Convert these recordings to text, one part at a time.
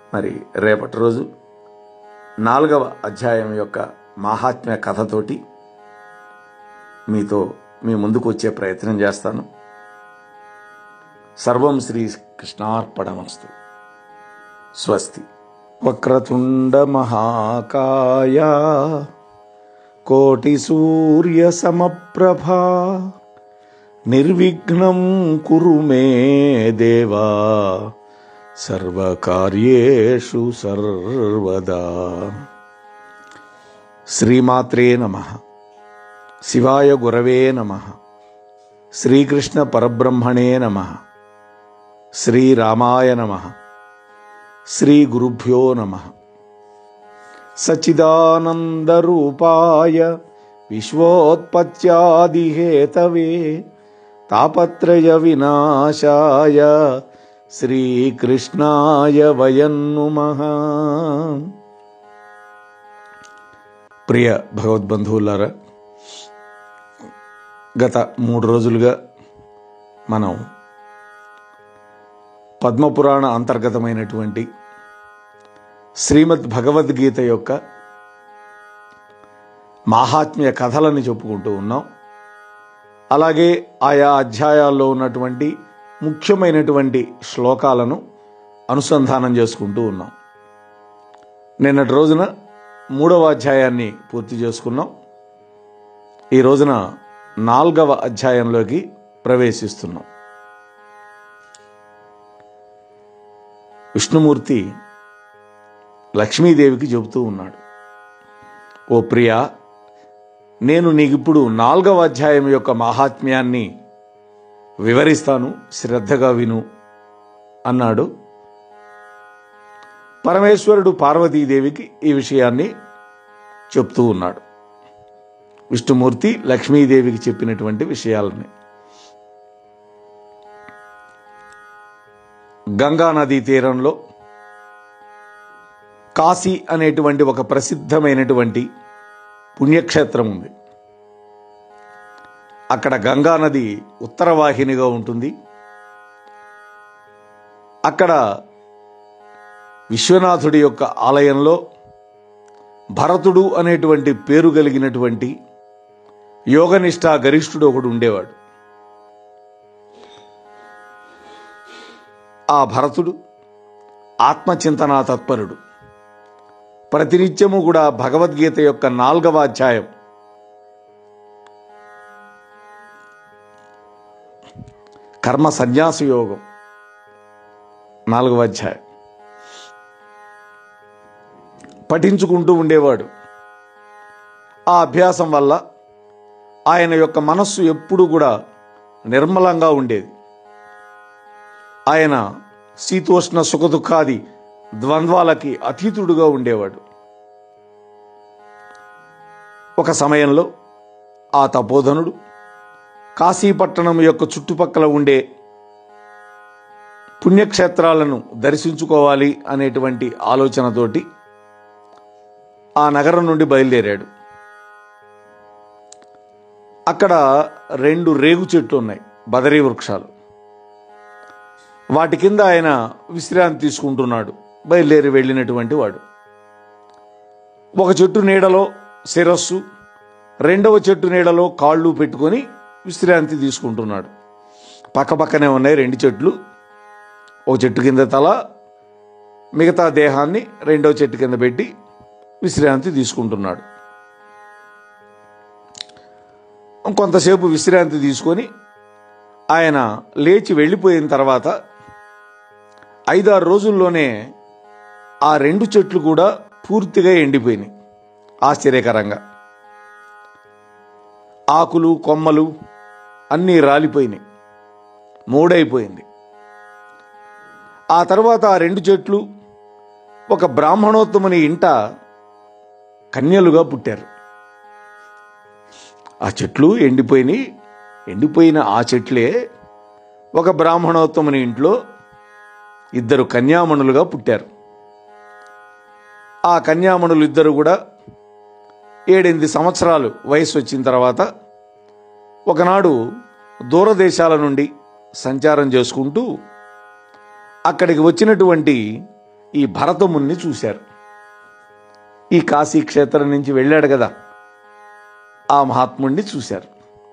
మరి రేపటి రోజు 4వ అధ్యాయం యొక్క మాహాత్మ్య కథతోటి మీ ముందుకు వచ్చే ప్రయత్నం చేస్తాను. సర్వం శ్రీ కృష్ణార్పణమస్తు. స్వస్తి. వక్రతుండ మహాకాయ కోటి సూర్య సమప్రభా నిర్విఘ్నం కురు మే దేవా సర్వకార్యేషు సర్వదా. శ్రీమాత్రే నమః. శివాయ గురవే నమః. శ్రీకృష్ణ పరబ్రహ్మణే నమః. శ్రీరామాయ నమః. శ్రీ గురుభ్యో నమః. సచ్చిదానందరూపాయ విశ్వోత్పత్యాదిహేతవే తాపత్రయ వినాశాయ శ్రీకృష్ణాయ వయం నమః. ప్రియ భగవద్బంధువులారా, గత 3 రోజులుగా మనం పద్మపురాణ అంతర్గతమైనటువంటి శ్రీమద్ భగవద్గీత యొక్క మాహాత్మ్య కథలను చెప్పుకుంటూ ఉన్నాం. అలాగే ఆయా అధ్యాయాల్లో ఉన్నటువంటి ముఖ్యమైనటువంటి శ్లోకాలను అనుసంధానం చేసుకుంటూ ఉన్నాం. నిన్నటి రోజున 3వ అధ్యాయాన్ని పూర్తి చేసుకున్నాం. ఈ రోజున 4వ అధ్యాయంలోకి ప్రవేశిస్తున్నాం. విష్ణుమూర్తి లక్ష్మీదేవికి చెబుతూ ఉన్నాడు, ఓ ప్రియా, నేను నీకిప్పుడు 4వ అధ్యాయం యొక్క మాహాత్మ్యాన్ని వివరిస్తాను, శ్రద్ధగా విను అన్నాడు. పరమేశ్వరుడు పార్వతీదేవికి ఈ విషయాన్ని చెప్తూ ఉన్నాడు. విష్ణుమూర్తి లక్ష్మీదేవికి చెప్పినటువంటి విషయాలని. గంగా నదీ తీరంలో కాశీ అనేటువంటి ఒక ప్రసిద్ధమైనటువంటి పుణ్యక్షేత్రం ఉంది. అక్కడ గంగా నది ఉత్తరవాహినిగా ఉంటుంది. అక్కడ విశ్వనాథుడి యొక్క ఆలయంలో భరతుడు అనేటువంటి పేరు కలిగినటువంటి యోగనిష్ఠా గరిష్ఠుడు ఒకడు ఉండేవాడు. ఆ భరతుడు ఆత్మచింతనా తత్పరుడు. ప్రతినిత్యము కూడా భగవద్గీత యొక్క 4వ అధ్యాయం కర్మ సన్యాస యోగం 4వ అధ్యాయం పఠించుకుంటూ ఉండేవాడు. ఆ అభ్యాసం వల్ల ఆయన యొక్క మనస్సు ఎప్పుడు కూడా నిర్మలంగా ఉండేది. ఆయన శీతోష్ణ సుఖదుఖాది ద్వంద్వాలకి అతీతుడుగా ఉండేవాడు. ఒక సమయంలో ఆ తపోధనుడు కాశీపట్టణం యొక్క చుట్టుపక్కల ఉండే పుణ్యక్షేత్రాలను దర్శించుకోవాలి అనేటువంటి ఆలోచనతోటి ఆ నగరం నుండి బయలుదేరాడు. అక్కడ 2 రేగు చెట్లు ఉన్నాయి, బదరీ వృక్షాలు. వాటి కింద ఆయన విశ్రాంతి తీసుకుంటున్నాడు. బయలుదేరి వెళ్ళినటువంటి వాడు ఒక చెట్టు నీడలో శిరస్సు, 2వ చెట్టు నీడలో కాళ్ళు పెట్టుకొని విశ్రాంతి తీసుకుంటున్నాడు. పక్కపక్కనే ఉన్నాయి 2 చెట్లు. ఒక చెట్టు కింద తల, మిగతా దేహాన్ని 2వ చెట్టు కింద పెట్టి విశ్రాంతి తీసుకుంటున్నాడు. కొంతసేపు విశ్రాంతి తీసుకొని ఆయన లేచి వెళ్ళిపోయిన తర్వాత 5-6 రోజుల్లోనే ఆ 2 చెట్లు కూడా పూర్తిగా ఎండిపోయినాయి. ఆశ్చర్యకరంగా ఆకులు కొమ్మలు అన్నీ రాలిపోయినాయి, మూడైపోయింది. ఆ తర్వాత ఆ 2 చెట్లు ఒక బ్రాహ్మణోత్తముని ఇంట కన్యలుగా పుట్టారు. ఆ చెట్లు ఎండిపోయిన ఆ చెట్లే ఒక బ్రాహ్మణోత్తముని ఇంట్లో 2 కన్యామణులుగా పుట్టారు. ఆ కన్యామణులు 2 కూడా 7-8 సంవత్సరాలు వయసు వచ్చిన తర్వాత ఒకనాడు దూరదేశాల నుండి సంచారం చేసుకుంటూ అక్కడికి వచ్చినటువంటి ఈ భరతముని చూశారు. ఈ కాశీ క్షేత్రం నుంచి వెళ్ళాడు కదా, ఆ మహాత్ముడిని చూశారు.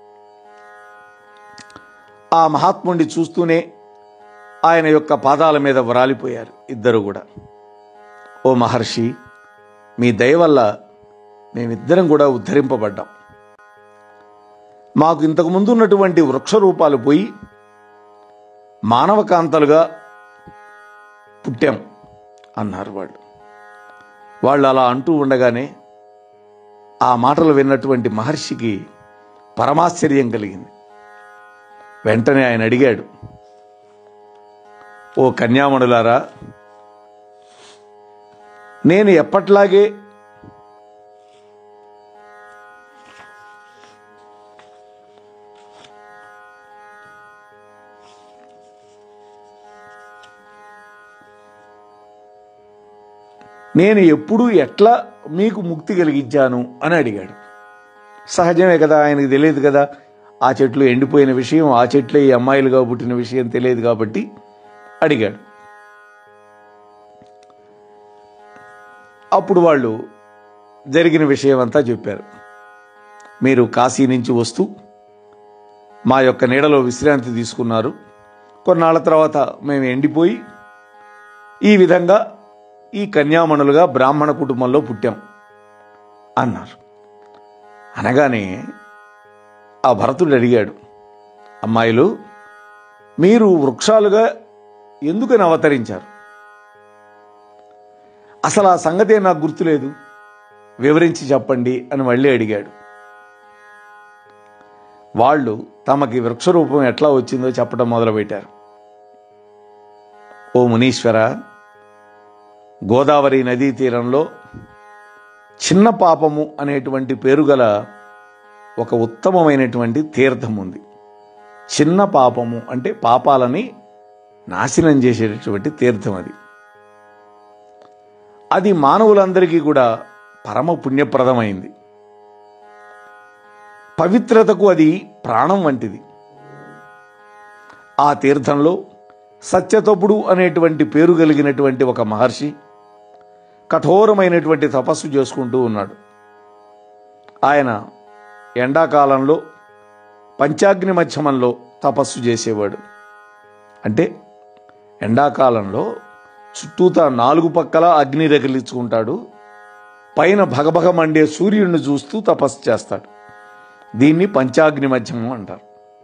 ఆ మహాత్ముడిని చూస్తూనే ఆయన యొక్క పాదాల మీద వ్రాలిపోయారు ఇద్దరు కూడా. ఓ మహర్షి, మీ దయ వల్ల మేమిద్దరం కూడా ఉద్ధరింపబడ్డాం. మాకు ఇంతకుముందు ఉన్నటువంటి వృక్ష రూపాలు పోయి మానవకాంతలుగా పుట్టాం అన్నారు వాళ్ళు అలా అంటూ ఉండగానే ఆ మాటలు విన్నటువంటి మహర్షికి పరమాశ్చర్యం కలిగింది. వెంటనే ఆయన అడిగాడు, ఓ కన్యామణులారా, నేను ఎప్పట్లాగే నేను ఎప్పుడు ఎట్లా మీకు ముక్తి కలిగించాను అని అడిగాడు. సహజమే కదా, ఆయనకు తెలియదు కదా ఆ చెట్లు ఎండిపోయిన విషయం, ఆ చెట్లే ఈ అమ్మాయిలుగా పుట్టిన విషయం తెలియదు కాబట్టి అడిగాడు. అప్పుడు వాళ్ళు జరిగిన విషయం అంతా చెప్పారు. మీరు కాశీ నుంచి వస్తూ మా యొక్క నీడలో విశ్రాంతి తీసుకున్నారు. కొన్నాళ్ళ తర్వాత మేము ఎండిపోయి ఈ విధంగా ఈ కన్యామణులుగా బ్రాహ్మణ కుటుంబంలో పుట్టాం అన్నారు. అనగానే ఆ భరతుడు అడిగాడు, అమ్మాయిలు, మీరు వృక్షాలుగా ఎందుకని అవతరించారు? అసలు ఆ సంగతే నాకు గుర్తులేదు, వివరించి చెప్పండి అని మళ్ళీ అడిగాడు. వాళ్ళు తమకి వృక్షరూపం ఎట్లా వచ్చిందో చెప్పడం మొదలుపెట్టారు. ఓ మునీశ్వర, గోదావరి నదీ తీరంలో చిన్న పాపము అనేటువంటి పేరు గల ఒక ఉత్తమమైనటువంటి తీర్థం ఉంది. చిన్న పాపము అంటే పాపాలని నాశనం చేసేటటువంటి తీర్థం అది. అది మానవులందరికీ కూడా పరమ పుణ్యప్రదమైంది. పవిత్రతకు అది ప్రాణం వంటిది. ఆ తీర్థంలో సత్యతపుడు అనేటువంటి పేరు కలిగినటువంటి ఒక మహర్షి కఠోరమైనటువంటి తపస్సు చేసుకుంటూ ఉన్నాడు. ఆయన ఎండాకాలంలో పంచాగ్ని మధ్యమంలో తపస్సు చేసేవాడు. అంటే ఎండాకాలంలో చుట్టూతా 4 పక్కల అగ్ని రగిలించుకుంటాడు. పైన భగభగ మండే సూర్యుడిని చూస్తూ తపస్సు చేస్తాడు. దీన్ని పంచాగ్ని మధ్యమం అంటారు.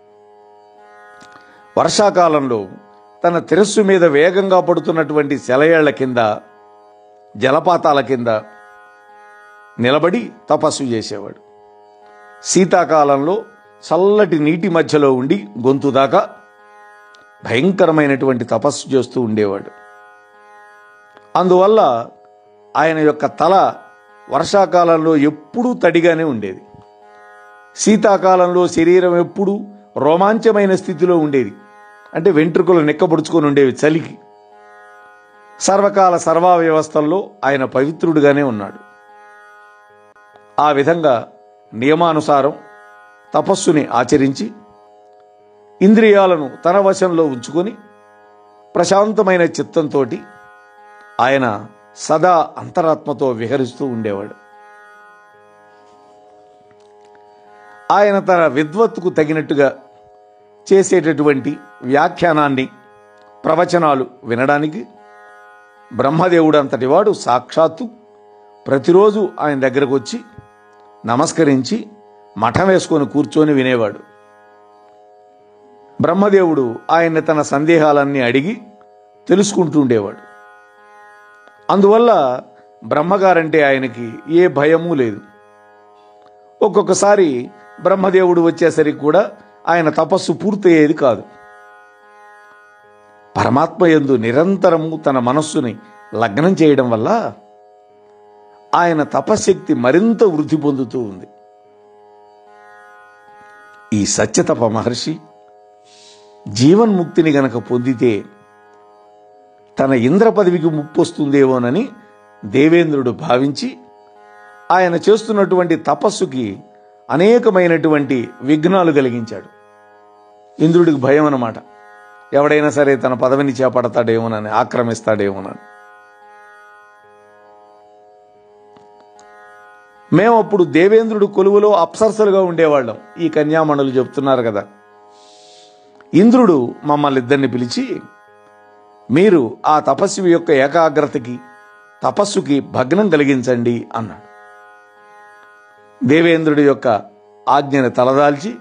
వర్షాకాలంలో తన శిరస్సు మీద వేగంగా పడుతున్నటువంటి సెలయేళ్ల కింద, జలపాతాల కింద నిలబడి తపస్సు చేసేవాడు. శీతాకాలంలో చల్లటి నీటి మధ్యలో ఉండి గొంతు దాకా భయంకరమైనటువంటి తపస్సు చేస్తూ ఉండేవాడు. అందువల్ల ఆయన యొక్క తల వర్షాకాలంలో ఎప్పుడూ తడిగానే ఉండేది. శీతాకాలంలో శరీరం ఎప్పుడూ రోమాంచమైన స్థితిలో ఉండేది. అంటే వెంట్రుకలు నెక్కబడుచుకొని ఉండేవి చలికి. సర్వకాల సర్వా వ్యవస్థల్లో ఆయన పవిత్రుడుగానే ఉన్నాడు. ఆ విధంగా నియమానుసారం తపస్సుని ఆచరించి ఇంద్రియాలను తన వశంలో ఉంచుకొని ప్రశాంతమైన చిత్తంతో ఆయన సదా అంతరాత్మతో విహరిస్తూ ఉండేవాడు. ఆయన తన విద్వత్తుకు తగినట్టుగా చేసేటటువంటి వ్యాఖ్యానాన్ని, ప్రవచనాలు వినడానికి బ్రహ్మదేవుడు అంతటి వాడు సాక్షాత్తు ప్రతిరోజు ఆయన దగ్గరకు వచ్చి నమస్కరించి మఠం వేసుకొని కూర్చొని వినేవాడు. బ్రహ్మదేవుడు ఆయన్ని తన సందేహాలన్నీ అడిగి తెలుసుకుంటూ ఉండేవాడు. అందువల్ల బ్రహ్మగారంటే ఆయనకి ఏ భయము లేదు. ఒక్కొక్కసారి బ్రహ్మదేవుడు వచ్చేసరికి కూడా ఆయన తపస్సు పూర్తయ్యేది కాదు. పరమాత్మ యందు నిరంతరము తన మనస్సుని లగ్నం చేయడం వల్ల ఆయన తపశక్తి మరింత వృద్ధి పొందుతూ ఉంది. ఈ సత్యతప మహర్షి జీవన్ముక్తిని గనక పొందితే తన ఇంద్ర పదవికి ముప్పొస్తుందేమోనని దేవేంద్రుడు భావించి ఆయన చేస్తున్నటువంటి తపస్సుకి అనేకమైనటువంటి విఘ్నాలు కలిగించాడు. ఇంద్రుడికి భయం అన్నమాట. ఎవడైనా సరే తన పదవిని చేపడతాడేమోనని, ఆక్రమిస్తాడేమోనని. మేము అప్పుడు దేవేంద్రుడు కొలువులో అప్సరసలుగా ఉండేవాళ్ళం. ఈ కన్యామణులు చెప్తున్నారు కదా. ఇంద్రుడు మమ్మల్ని ఇద్దరిని పిలిచి, మీరు ఆ తపస్వి యొక్క ఏకాగ్రతకి తపస్సుకి భగ్నం కలిగించండి అన్నాడు. దేవేంద్రుడి యొక్క ఆజ్ఞని తలదాల్చి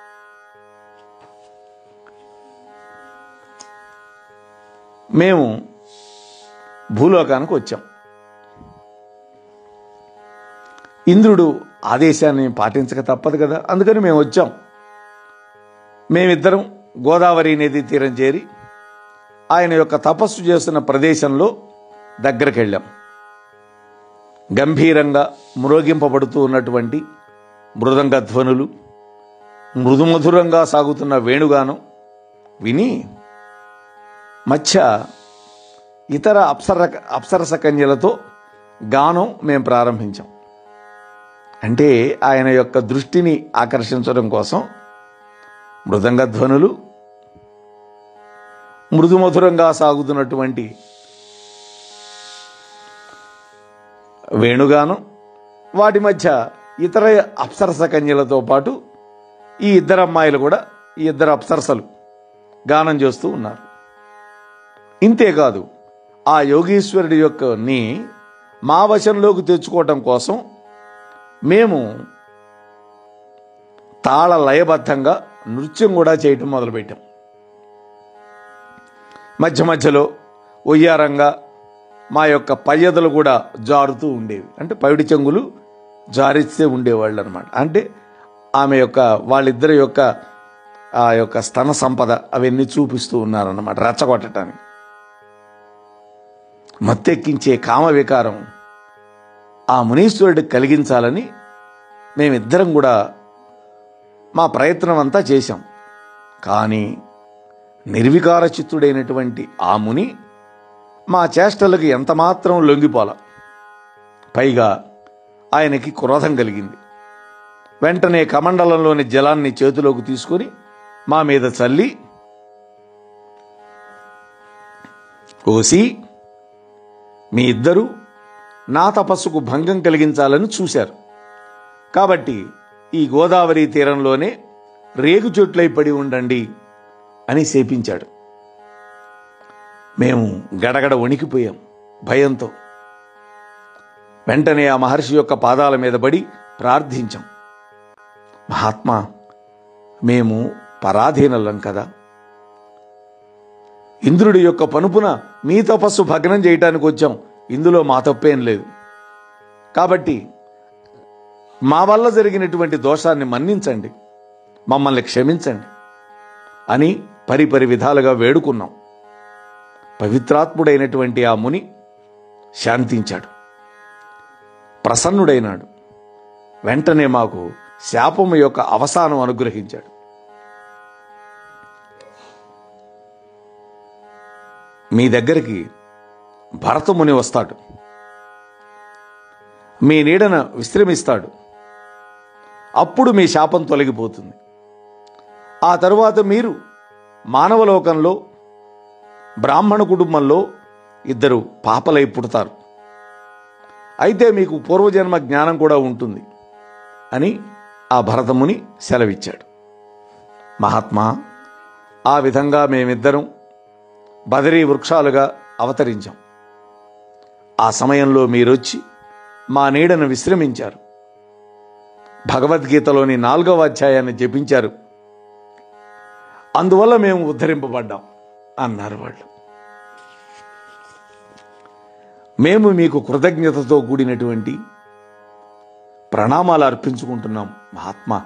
మేము భూలోకానికి వచ్చాం. ఇంద్రుడు ఆదేశాన్ని పాటించక తప్పదు కదా, అందుకని మేము వచ్చాం. మేమిద్దరం గోదావరి నదీ తీరం చేరి ఆయన యొక్క తపస్సు చేస్తున్న ప్రదేశంలో దగ్గరికి వెళ్ళాం. గంభీరంగా మ్రోగింపబడుతూ ఉన్నటువంటి మృదంగ ధ్వనులు, మృదుమధురంగా సాగుతున్న వేణుగానం విని మధ్య ఇతర అప్సరస కన్యలతో గానం మేము ప్రారంభించాం. అంటే ఆయన యొక్క దృష్టిని ఆకర్షించడం కోసం మృదంగ ధ్వనులు, మృదుమధురంగా సాగుతున్నటువంటి వేణుగానం, వాటి మధ్య ఇతర అప్సరస కన్యలతో పాటు ఈ ఇద్దరు అమ్మాయిలు కూడా, ఈ ఇద్దరు అప్సరసలు గానం చేస్తూ ఉన్నారు. ఇంతేకాదు, ఆ యోగీశ్వరుడి యొక్కని మా వశంలోకి తెచ్చుకోవటం కోసం మేము తాళ లయబద్ధంగా నృత్యం కూడా చేయటం మొదలుపెట్టాం. మధ్య మధ్యలో ఒయ్యారంగా మా యొక్క పయ్యదలు కూడా జారుతూ ఉండేవి. అంటే పైడి చెంగులు జారిస్తే ఉండేవాళ్ళు అనమాట. అంటే ఆమె యొక్క వాళ్ళిద్దరి యొక్క ఆ యొక్క స్తన సంపద అవన్నీ చూపిస్తూ ఉన్నారన్నమాట, రెచ్చగొట్టడానికి. మత్తెక్కించే కామ వికారం ఆ మునీశ్వరుడికి కలిగించాలని మేమిద్దరం కూడా మా ప్రయత్నం అంతా చేశాం. కానీ నిర్వికార చిత్తుడైనటువంటి ఆ ముని మా చేష్టలకు ఎంతమాత్రం లొంగిపోల. పైగా ఆయనకి క్రోధం కలిగింది. వెంటనే కమండలంలోని జలాన్ని చేతిలోకి తీసుకొని మా మీద చల్లి, ఓసి, మీ ఇద్దరూ నా తపస్సుకు భంగం కలిగించాలని చూశారు కాబట్టి ఈ గోదావరి తీరంలోనే రేగు చెట్లై పడి ఉండండి అని శపించాడు. మేము గడగడ వణికిపోయాం భయంతో. వెంటనే ఆ మహర్షి యొక్క పాదాల మీద పడి ప్రార్థించాం. మహాత్మా, మేము పరాధీనలం కదా. ఇంద్రుడి యొక్క పనుపున మీ తపస్సు భగ్నం చేయటానికి వచ్చాం. ఇందులో మా తప్పేం లేదు. కాబట్టి మా వల్ల జరిగినటువంటి దోషాన్ని మన్నించండి, మమ్మల్ని క్షమించండి అని పరిపరి విధాలుగా వేడుకున్నాం. పవిత్రాత్ముడైనటువంటి ఆ ముని శాంతించాడు, ప్రసన్నుడైనాడు. వెంటనే మాకు శాపము యొక్క అవసానం అనుగ్రహించాడు. మీ దగ్గరికి భరతముని వస్తాడు, మీ నీడన విశ్రమిస్తాడు. అప్పుడు మీ శాపం తొలగిపోతుంది. ఆ తరువాత మీరు మానవలోకంలో బ్రాహ్మణ కుటుంబంలో ఇద్దరు పాపలై పుడతారు. అయితే మీకు పూర్వజన్మ జ్ఞానం కూడా ఉంటుంది అని ఆ భరతముని సెలవిచ్చాడు. మహాత్మా, ఆ విధంగా మేమిద్దరం బదరీ వృక్షాలుగా అవతరించాం. ఆ సమయంలో మీరొచ్చి మా నీడను విశ్రమించారు. భగవద్గీతలోని 4వ అధ్యాయాన్ని జపించారు. అందువల్ల మేము ఉద్ధరింపబడ్డాం అన్నారు వాళ్ళు. మేము మీకు కృతజ్ఞతతో కూడినటువంటి ప్రణామాలు అర్పించుకుంటున్నాం మహాత్మా.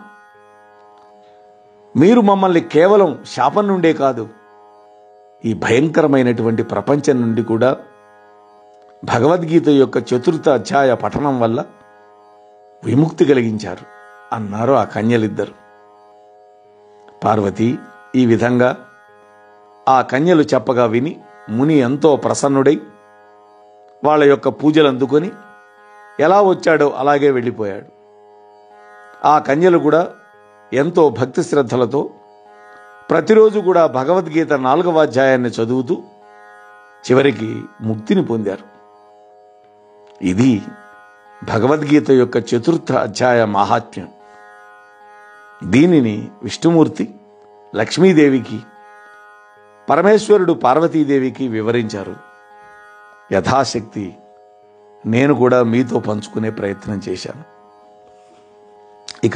మీరు మమ్మల్ని కేవలం శాపం నుండే కాదు, ఈ భయంకరమైనటువంటి ప్రపంచం నుండి కూడా భగవద్గీత యొక్క 4వ అధ్యాయ పఠనం వల్ల విముక్తి కలిగించారు అన్నారు ఆ కన్యలిద్దరు. పార్వతి ఈ విధంగా ఆ కన్యలు చెప్పగా విని ముని ఎంతో ప్రసన్నుడై వాళ్ళ యొక్క పూజలు అందుకొని ఎలా వచ్చాడో అలాగే వెళ్ళిపోయాడు. ఆ కన్యలు కూడా ఎంతో భక్తి శ్రద్ధలతో ప్రతిరోజు కూడా భగవద్గీత 4వ అధ్యాయాన్ని చదువుతూ చివరికి ముక్తిని పొందారు. ఇది భగవద్గీత యొక్క 4వ అధ్యాయ మహాత్మ్యం. దీనిని విష్ణుమూర్తి లక్ష్మీదేవికి, పరమేశ్వరుడు పార్వతీదేవికి వివరించారు. యథాశక్తి నేను కూడా మీతో పంచుకునే ప్రయత్నం చేశాను. ఇక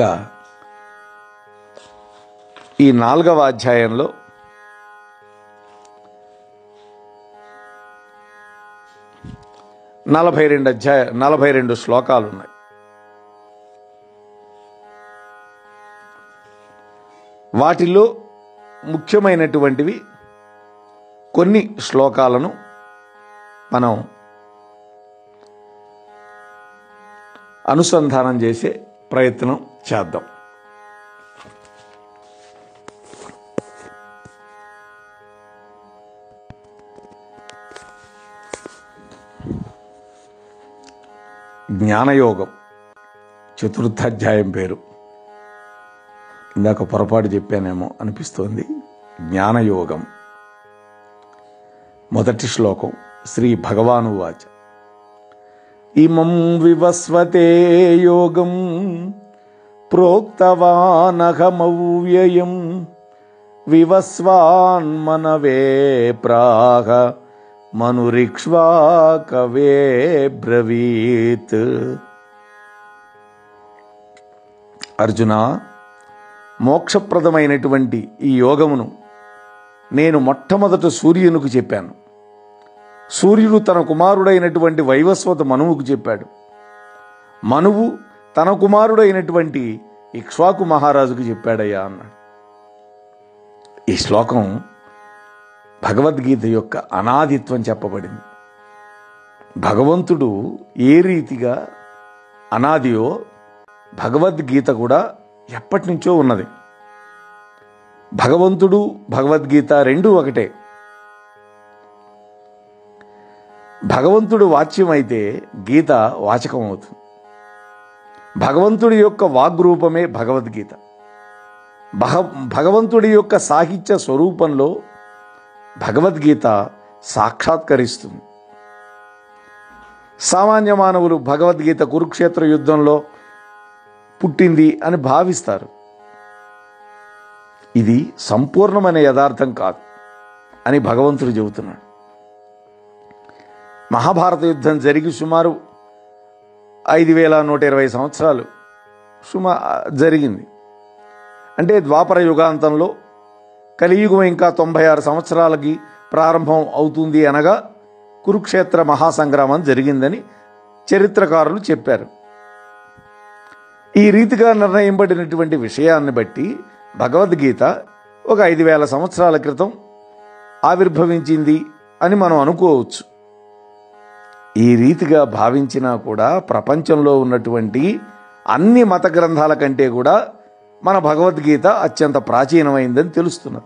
ఈ 4వ అధ్యాయంలో 42 శ్లోకాలు ఉన్నాయి. వాటిల్లో ముఖ్యమైనటువంటివి కొన్ని శ్లోకాలను మనం అనుసంధానం చేసే ప్రయత్నం చేద్దాం. జ్ఞానయోగం 4వ అధ్యాయం పేరు. ఇందాక పొరపాటు చెప్పానేమో అనిపిస్తోంది. జ్ఞానయోగం. మొదటి శ్లోకం. శ్రీ భగవానువాచ ఇమం వివస్వతే యోగం ప్రోక్తవానహమవ్యయం వివస్వాన్మనవే ప్రాహ మనురిక్ష్వాకవే బ్రవీత్. అర్జున, మోక్షప్రదమైనటువంటి ఈ యోగమును నేను మొట్టమొదట సూర్యునికి చెప్పాను. సూర్యుడు తన కుమారుడైనటువంటి వైవస్వత మనువుకు చెప్పాడు. మనువు తన కుమారుడైనటువంటి ఇక్ష్వాకు మహారాజుకు చెప్పాడయ్యా అన్నాడు. ఈ శ్లోకం భగవద్గీత యొక్క అనాదిత్వం చెప్పబడింది. భగవంతుడు ఏ రీతిగా అనాదియో భగవద్గీత కూడా ఎప్పటి నుంచో ఉన్నది. భగవంతుడు భగవద్గీత రెండూ ఒకటే. భగవంతుడు వాచ్యం అయితే గీత వాచకం అవుతుంది. భగవంతుడి యొక్క వాగ్రూపమే భగవద్గీత. భగవంతుడి యొక్క సాహిత్య స్వరూపంలో భగవద్గీత సాక్షాత్కరిస్తుంది. సామాన్య మానవులు భగవద్గీత కురుక్షేత్ర యుద్ధంలో పుట్టింది అని భావిస్తారు. ఇది సంపూర్ణమైన యథార్థం కాదు అని భగవంతుడు చెబుతున్నాడు. మహాభారత యుద్ధం జరిగి సుమారు 5120 సంవత్సరాలు జరిగింది. అంటే ద్వాపర యుగాంతంలో కలియుగం ఇంకా 96 సంవత్సరాలకి ప్రారంభం అవుతుంది అనగా కురుక్షేత్ర మహాసంగ్రామం జరిగిందని చరిత్రకారులు చెప్పారు. ఈ రీతిగా నిర్ణయింపబడినటువంటి విషయాన్ని బట్టి భగవద్గీత ఒక 5000 సంవత్సరాల క్రితం ఆవిర్భవించింది అని మనం అనుకోవచ్చు. ఈ రీతిగా భావించినా కూడా ప్రపంచంలో ఉన్నటువంటి అన్ని మత గ్రంథాల కంటే కూడా మన భగవద్గీత అత్యంత ప్రాచీనమైందని తెలుస్తున్నది.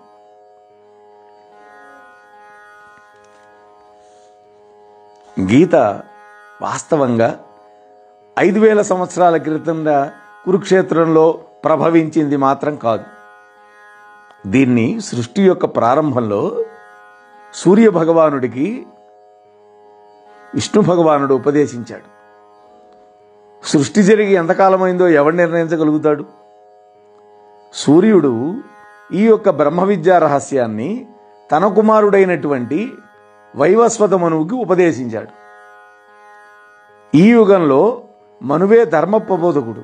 గీత వాస్తవంగా 5000 సంవత్సరాల క్రితంగా కురుక్షేత్రంలో ప్రభవించింది మాత్రం కాదు. దీన్ని సృష్టి యొక్క ప్రారంభంలో సూర్య భగవానుడికి విష్ణు భగవానుడు ఉపదేశించాడు. సృష్టి జరిగి ఎంతకాలమైందో ఎవడు నిర్ణయించగలుగుతాడు? సూర్యుడు ఈ యొక్క బ్రహ్మ విద్యా రహస్యాన్ని తన కుమారుడైనటువంటి వైవస్వత మనువుకి ఉపదేశించాడు. ఈ యుగంలో మనువే ధర్మ ప్రబోధకుడు.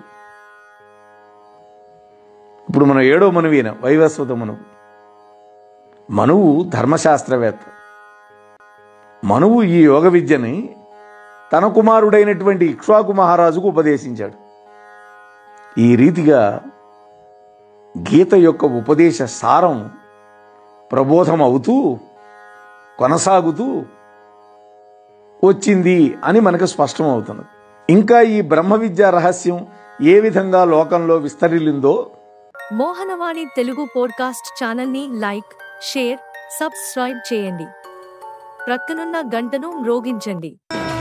ఇప్పుడు మన 7వ మనువైన వైవస్వత మనువు. మనువు ధర్మశాస్త్రవేత్త. మనువు ఈ యోగ విద్యని తన కుమారుడైనటువంటి ఇక్ష్వాకు మహారాజుకు ఉపదేశించాడు. ఈ రీతిగా గీత యొక్క ఉపదేశ సారం ప్రబోధం అవుతూ కొనసాగుతూ వచ్చింది అని మనకు స్పష్టం అవుతున్నది. ఇంకా ఈ బ్రహ్మ విద్యా రహస్యం ఏ విధంగా లోకంలో విస్తరిల్లిందో మోహనవాణి తెలుగు పోడ్కాస్ట్ ఛానల్ని లైక్, షేర్, సబ్స్క్రైబ్ చేయండి. ప్రక్కనున్న గంటను మ్రోగించండి.